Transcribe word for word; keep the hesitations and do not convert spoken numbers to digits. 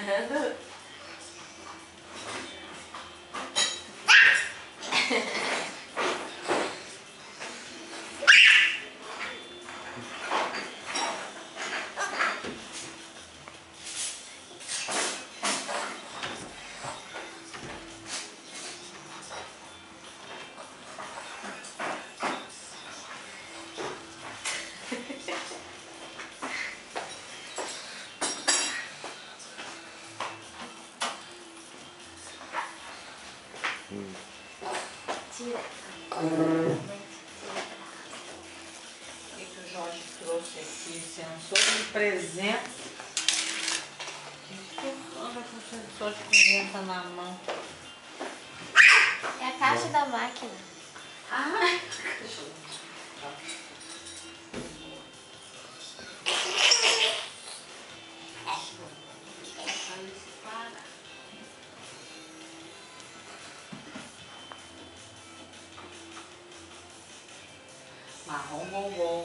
Hum. Tira. Hum. O que, que o Jorge trouxe aqui? Sensor de presença. O que anda com sensor de presença na mão? É a caixa da máquina. Ai! Marrom bombom.